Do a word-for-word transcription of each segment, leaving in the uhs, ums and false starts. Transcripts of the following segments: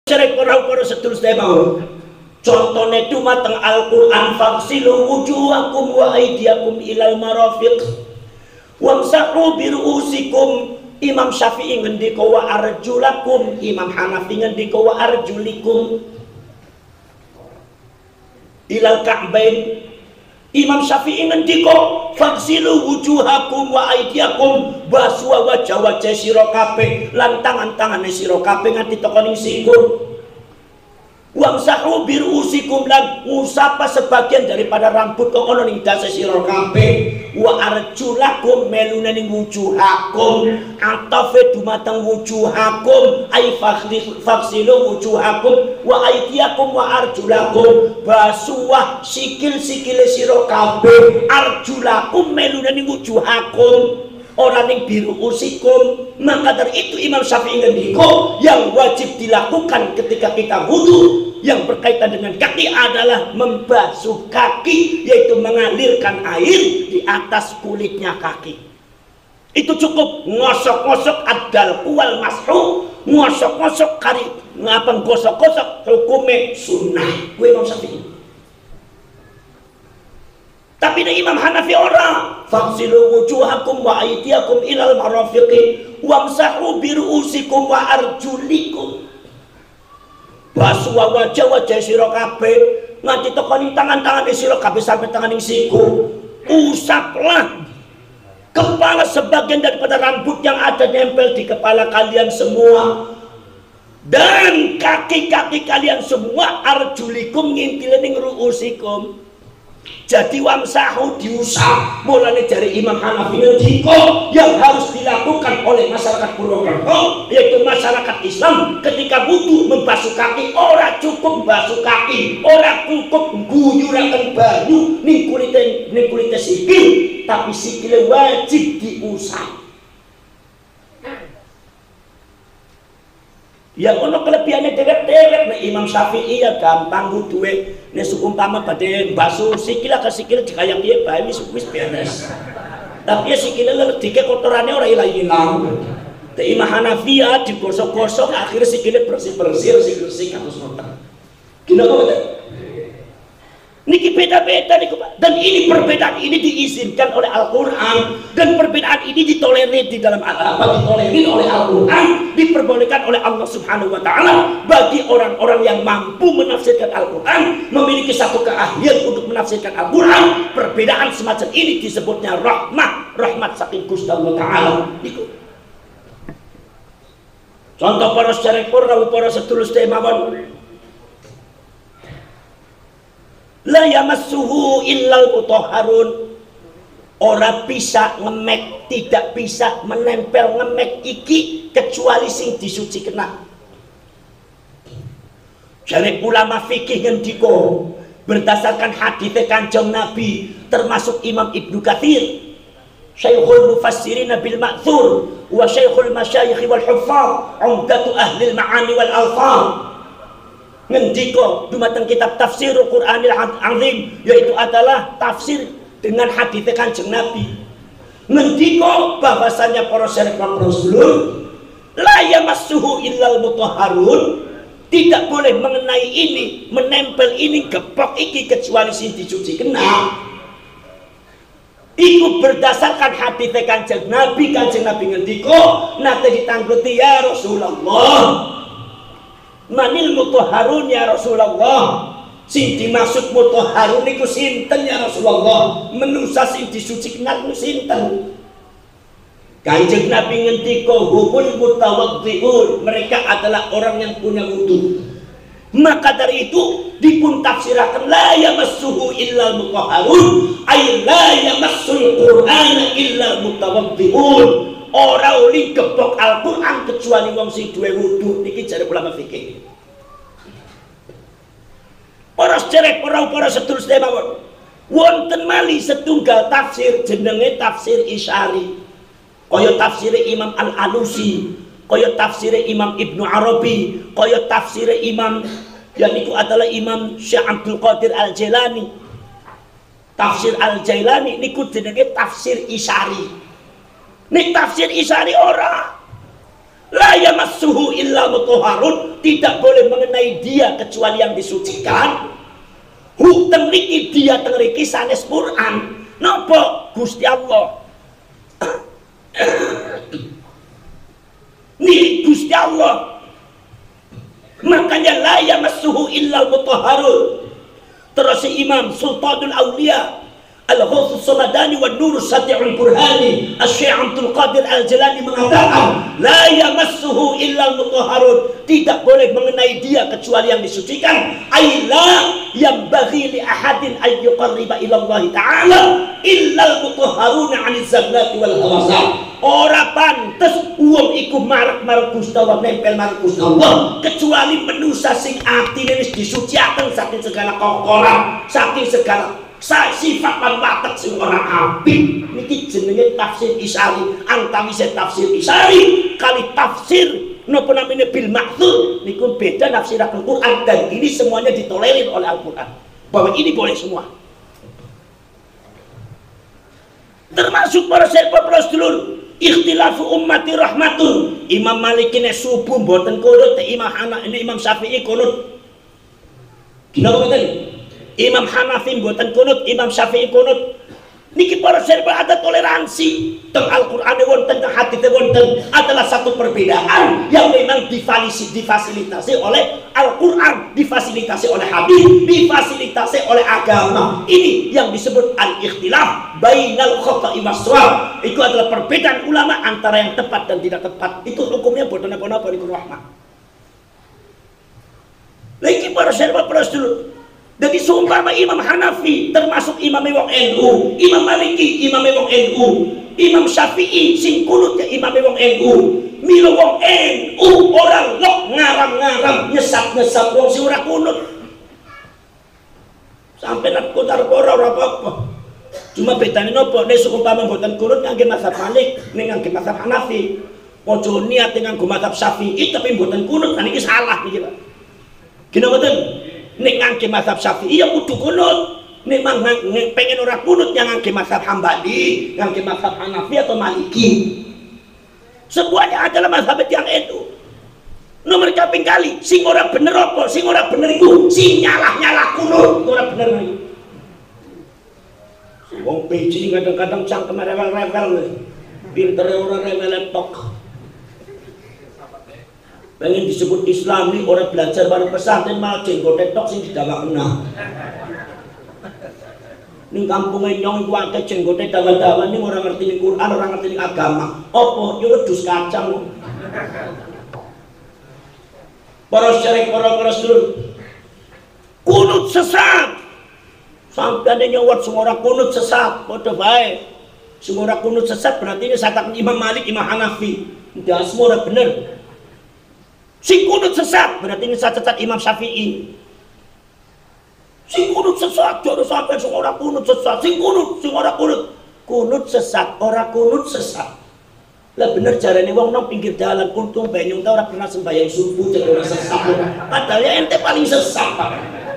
cerek para-para sedulur sedaya. Contohnya dumateng Al-Qur'an faghsilu wujuhakum wa aydiyakum ilal marafiq wamsahu bi ru'usikum. Imam Syafi'i ngendika wa arjulakum, Imam Hanafi ngendika wa arjulikum ilal ka'bain. Imam Syafi'i ngendika faghsilu wujuhakum wa aydiyakum, basuh wajah-wajah sira kabeh lan tangan-tangane sira kabeh nganti tekan ing sikil. Wamsahu birusikum, lan ngusapa sebagian daripada rambut kok ana ning dase sira kabeh. Wa arjulakum melune ning wujuhakum, atafe dumateng wujuhakum ay faghsilu wujuhakum wa aydiyakum wa arjulakum, basuh sikil-sikile sira kabeh. Arjulakum melune ning wujuhakum, orang yang biru usikum. Maka dari itu Imam Syafi'i ngendika yang wajib dilakukan ketika kita wudu yang berkaitan dengan kaki adalah membasuh kaki, yaitu mengalirkan air di atas kulitnya kaki. Itu cukup ngosok-ngosok adal kuwal mashu, ngosok-ngosok kari ngapa gosok-gosok hukumnya sunnah. Gue Imam Syafi'i. Tapi dari Imam Hanafi orang faghsilu wujuhakum wa aydiyakum ilal marafiqi wamsahu bi ru'usikum wa arjulikum, basuh wajah-wajah sira kabeh nganti tekan tangan-tangan sira kabeh sampai tangan ing siku. Usaplah kepala sebagian daripada rambut yang ada nempel di kepala kalian semua dan kaki-kaki kalian semua. Arjulikum ngintil ning ru'usikum. Jadi wamsahu diusap. Mulane dari Imam Hanafi ngendika yang harus dilakukan oleh masyarakat Purwokerto, yaitu masyarakat Islam ketika wudu membasuh kaki, ora cukup membasuh kaki, ora cukup guyuraken banyu ning kulite ning kulite sikil, tapi sikile wajib diusap. Yang ono kelebihannya dewek-dewek. Nah, Imam Syafi'i ya gampang wuduwe. Nek seumpama badhe basuh sikil ke sikil dikaya piye bae wis wis beres. Tapi ya sikile ledike kotorane ora ilang-ilang. Te Imam Hanafi ya digosok-gosok akhirnya sikile bersih-bersih, bersih-bersih kados ngoten. Gila kok. Niki beda-beda niku Pak. Dan ini perbedaan ini diizinkan oleh Al-Qur'an, dan perbedaan ini ditolerir di dalam apa ditolerir oleh Al-Qur'an, diperbolehkan oleh Allah Subhanahu wa taala bagi orang-orang yang mampu menafsirkan Al-Qur'an, memiliki satu keahlian untuk menafsirkan Al-Qur'an. Perbedaan semacam ini disebutnya rahmat, rahmat saking Gusti Allah taala. Niku. Contoh para syarih Qur'an, para sedulur mawon. La yamassuhu illal mutahharun, ora bisa ngemek, tidak bisa menempel ngemek iki kecuali sing disuci kena. Jare ulama fikih ngendika berdasarkan hadits Kanjeng Nabi, termasuk Imam Ibnu Katsir, Syekhul Mufassirin bil Ma'thur wa Syekhul Masyayikh wal Huffaz, Umdatu Ahli al-Ma'ani wal Alfaz, ngendika dumateng kitab Tafsirul Qur'anil Azim, yaitu adalah tafsir dengan hadits Kanjeng Nabi. Ngendika bahwasanya para salaf Rasul la yamassuhu illal mutahharun, tidak boleh mengenai ini, menempel ini, gepok iki kecuali sing dicuci kena. Iku berdasarkan hadits Kanjeng Nabi. Kanjeng Nabi ngendika nate ditangguti, ya Rasulullah, manil mutahharun ya Rasulullah, sing dimaksud mutahharun niku sinten ya Rasulullah, menungsa sing disucikan niku sinten? Kanjeng Nabi ngendika humul mutawaddiun, mereka adalah orang yang punya wudu. Maka dari itu dipun tafsiraken la yamassuhu illal mutahharun, ay la yamassul qur'ana illal mutawaddiun. Ora uli gepok Al-Qur'an kecuali wong sing duwe wudu. Niki jare ulama fikih. Para sedherek, para para sedulur sedaya, wonten malih setunggal tafsir jenenge tafsir Isyari. Kaya tafsir Imam Al-Alusi, kaya tafsir Imam Ibnu Arabi, kaya tafsir Imam yang itu adalah Imam Syekh Abdul Qadir Al-Jailani. Tafsir Al-Jailani niku jenenge tafsir Isyari. Nek tafsir Isyari ora La yamassuhu illa mutahharun, tidak boleh mengenai dia kecuali yang disucikan. Hu tengriki dia tengriki sanes Quran. Napa Gusti Allah? Nih Gusti Allah. Makanya la yamassuhu illa mutahharun. Terus Imam Sultanul Auliya Al-Ghawthus Samadani wa Nur Sati'ul Burhani Asy-Syaikh Abdul Qadir Al-Jalani mengatakan la yamassuhu illa mutahharun, tidak boleh mengenai dia kecuali yang disucikan. Aila yang bagi li ahadin ay yuqarriba ila Allah taala illa al-mutahharuna 'anil zallati wal hawasat. Ora pantes wong iku marek-marek Gusti Allah, nempel marek Gusti Allah, kecuali manusa sing atine wis disuciaken saking segala kokoran, saking segala sifat lan watak sing ora apik. Niki jenenge tafsir Isari. Antawise tafsir Isari kali tafsir napa namanya bil ma'thur niku beda nafsiraken Quran, dan ini semuanya ditolerir oleh Al-Quran bahwa ini boleh semua. Termasuk para sahabat Rasulullah, ikhtilafu ummati rahmatun. Imam Malik ini subuh mboten kunut, Imam Hana ini Imam Syafi'i kunut. Gila mboten? Imam Hanafi mboten kunut, Imam Syafi'i kunut. Niki para sahabat ada toleransi. Teng Al-Qur'an wonten, teng hadits wonten, adalah satu perbedaan yang memang difasilitasi oleh Al-Qur'an, difasilitasi oleh hadis, difasilitasi oleh agama. Ini yang disebut al-ikhtilaf bainal khata'i was-shawab. Itu adalah perbedaan ulama antara yang tepat dan tidak tepat. Itu hukumnya boten apa-apa niku rahmat. Lagi para sahabat Rasul. Jadi seumpama Imam Hanafi termasuk Imam wong N U, Imam Maliki Imam wong N U, Imam Syafi'i sing kunut ya Imam wong N U, milo wong N U orang lok ngaram-ngaram nyesat-nyesat wong sing ora kunut. Sampai nak kotar-kotar ora apa-apa. Cuma bedane napa nek seumpama mboten kunut ngangge mazhab Malik, ning ngangge mazhab Hanafi. Ojo niat nganggo mazhab Syafi'i tapi mboten kunut, kan iki salah niki, Pak. Gini mboten? Nek ngangge mazhab Syafi'i ya kudu kunut. Nek pengen ora kunut yang ngangge mazhab Hambali, ngangge mazhab Hanafi atau Maliki. Semuanya adalah mazhab yang itu. Nomor kaping kali, sing ora bener apa? Sing ora bener iku sing nyalah-nyalah kunut, ora bener iki. Wong P C kadang-kadang cangkem rewel-rewel. Pintere ora rewel tok. Pengen disebut Islam nih, orang belajar baru pesantren malah jenggote tok sing didawa kena. Ning kampungnya nyong iku akeh jenggote dawa-dawa ning orang ngerti ning Quran, orang ngerti ning agama. Apa yo wedhus kacang. Para syarek para rasul. Kunut sesat. Sampane nyawat sing ora kunut sesat, padha bae. Sing ora kunut sesat berarti ini sataken Imam Malik, Imam Hanafi. Ndak semua ora bener. Sing kunut sesat berarti ini cacat Imam Syafi'i. Sing kunut sesat jare sampai sing ora kunut sesat, sing kunut sing ora kunut kunut sesat, ora kunut sesat. Lah bener jarane wong nang pinggir dalan kuntung banyu ta ora pernah sembahyang subuh jadi ora sesat. Padahal ya ente paling sesat, Pak.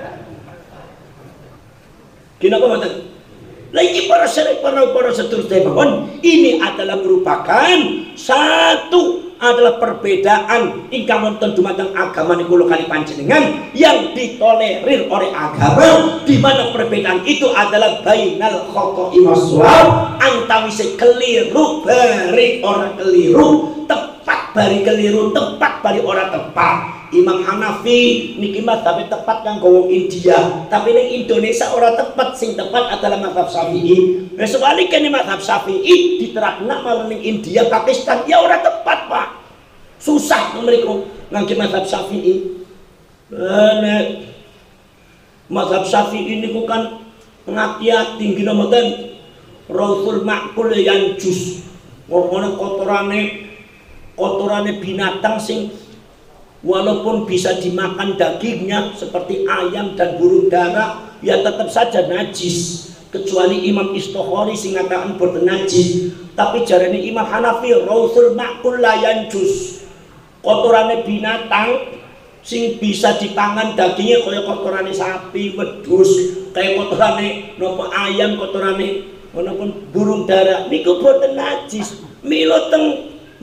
Kenapa mboten? Lagi para syarif para para seterusnya mohon, ini adalah merupakan satu adalah perbedaan ingkang wonten dumateng agama niku kali panjenengan yang ditolerir oleh agama, di mana perbedaan itu adalah bainal khata'i was-shawab, antawise keliru bari ora keliru, tepat bari keliru, tepat bari ora tepat. Imam Hanafi niki mazhab tepat kanggo wong India, tapi ning Indonesia ora tepat, sing tepat adalah mazhab Syafi'i. Wis sebaliknya mazhab Syafi'i diterapkan malah ning India, Pakistan ya ora tepat, Pak. Susah mereka ngangge mazhab Syafi'i. Nek mazhab Syafi'i niku kan ngati-ati nggih mboten Rasul makul yang jus. Ngomongane kotorane kotorane binatang sing walaupun bisa dimakan dagingnya seperti ayam dan burung dara, ya tetap saja najis. Kecuali Imam Istokhori sing ngatakan boten najis. Tapi jarane Imam Hanafi Rasul makul layan jus. Kotorane binatang sing bisa dipangan dagingnya kaya kotorane sapi, wedhus, kaya kotorane nopo ayam, kotorane walaupun burung dara niku boten najis. Mila teng Mas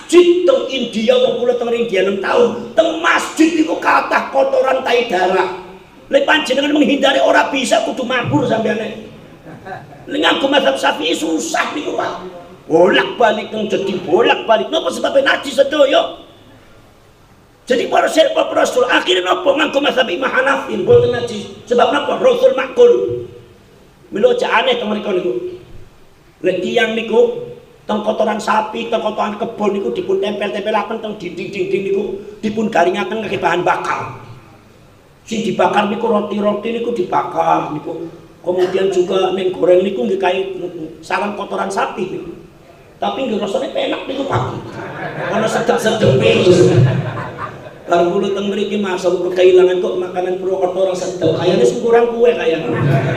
masjid teng India wong kula teng India enam tahun teng masjid niku kathah kotoran tai darah. Lek panjenengan menghindari ora bisa kudu mabur sampeyan. Lek nganggo mazhab Syafi'i susah niku Pak. Bolak-balik teng jadi bolak-balik. Napa sebabnya najis sedaya? Jadi para sahabat Rasul akhirnya napa nganggo mazhab Imam Hanafi mboten najis. Sebab napa? Rasul makul. Mila aja aneh teng mriku niku. Lek tiyang niku teng kotoran sapi, teng kotoran kebon niku dipun tempel-tempelaken teng dinding-dinding niku dipun garingaken kangge bahan bakar. Sing dibakar niku roti-roti niku dibakar niku. Kemudian juga ning goreng niku nggih kaya sarang kotoran sapi niku. Tapi nggih rasane enak niku Pak. Ana sedep-sedepe. Kalau kula teng mriki masa kula kehilangan kok makanan pro kotoran sedep. Kayane sing kurang kuwe kayane.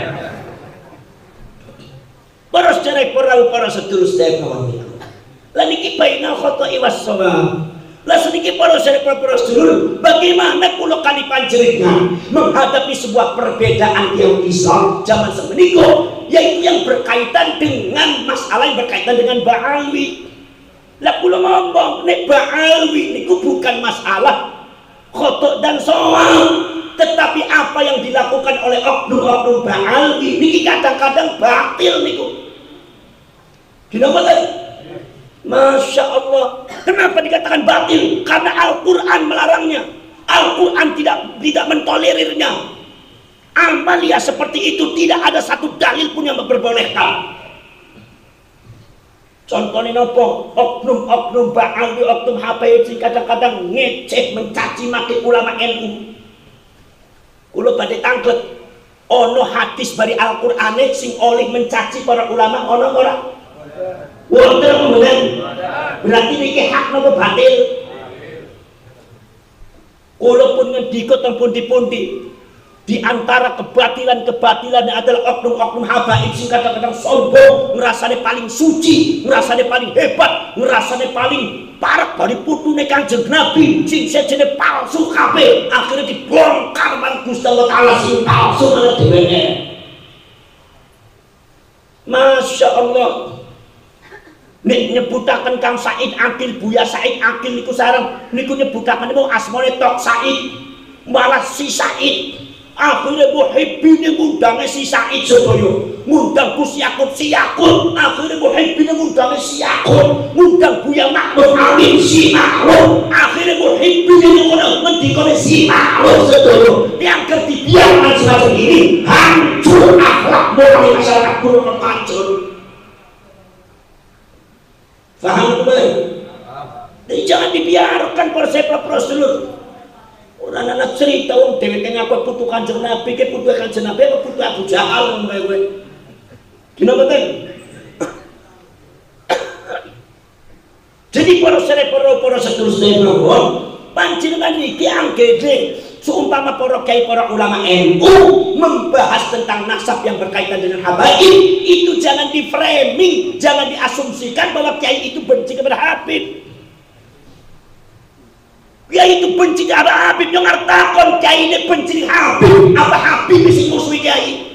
Para sedherek para para sedulur sedherek kawan. Lan iki bainal khata'i was shawab. Lah sedikit para sedherek para sedulur, bagaimana kula kali panjenengan menghadapi sebuah perbedaan yang besar zaman semenika, yaitu yang berkaitan dengan masalah yang berkaitan dengan Ba'alwi. Lah kula ngomong nek Ba'alwi niku bukan masalah khata' dan shawab, tetapi apa yang dilakukan oleh oknum-oknum Ba'alwi niki kadang-kadang batil niku. Dinapa tadi? Masya Allah. Kenapa dikatakan batil? Karena Al-Quran melarangnya. Al-Quran tidak tidak mentolerirnya. Amalia seperti itu tidak ada satu dalil pun yang memperbolehkan. Contohnya nopo, oknum-oknum Ba'alwi, oknum H P I kadang-kadang ngecek, mencaci maki ulama N U. Kulo badhe tanglet. Ono hadis dari Al-Quran sing oleh mencaci para ulama, ono ora? Wonten mboten? Berarti niki hak napa batil? Kula pun ngendika teng pundi-pundi. Di antara kebatilan-kebatilan adalah oknum-oknum habaib sing kadang-kadang sombong, ngrasane paling suci, ngrasane paling hebat, ngrasane paling parek dari putune Kanjeng Nabi sing sejene palsu kabeh. Akhirnya dibongkar marang Gusti Allah Taala sing palsu malah dheweke. Masya Allah. Nek nyebutaken Kang Said Akil, Buya Said Akil niku sareng niku nyebutaken niku asmane Tok Said, malah si Said. Akhirnya muhibbine ngundange si Said sedaya, ngundang Gus Yakut si Yakut. Akhirnya muhibbine ngundange si Yakut, ngundang Buya Makmur Amin si Makmur. Akhirnya muhibbine ngono ngendikane si Makmur sedaya. Yang dibiarkan semacam ini hancur akhlak moral masyarakat kulo hancur. Faham belum? Jadi jangan dibiarkan para sahabat Rasul. Orang anak cerita wong dheweke ngaku putu Kanjeng Nabi, ke putu Kanjeng Nabi apa putu Abu Jahal ngono kowe. Gino mboten? Jadi para sahabat para para sedulur sedherek panjenengan iki anggene seumpama para kiai para ulama N U membahas tentang nasab yang berkaitan dengan habaib, itu jangan di framing, jangan diasumsikan bahwa kiai itu benci kepada Habib. Kiai itu benci kepada Habib, yang ngertakon kiai ini benci Habib, apa Habib sing musuhi kiai?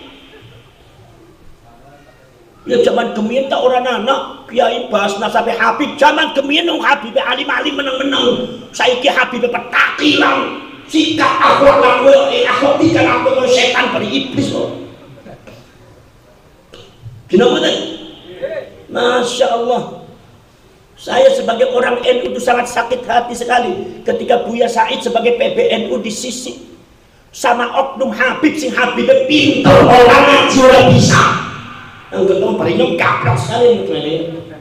Ya zaman kemien tak orang anak kiai bahas nasab Habib, zaman kemien wong Habib alim-alim meneng-meneng, saiki Habib petakilan. Sikap akhlak laku eh akhlak tidak laku setan pada iblis loh. Kenapa tadi? Masya Allah. Saya sebagai orang N U itu sangat sakit hati sekali ketika Buya Said sebagai P B N U di sisi sama oknum Habib sing Habibnya pintar orang ngaji ora bisa. Yang ketemu paling gaplok sekali ini.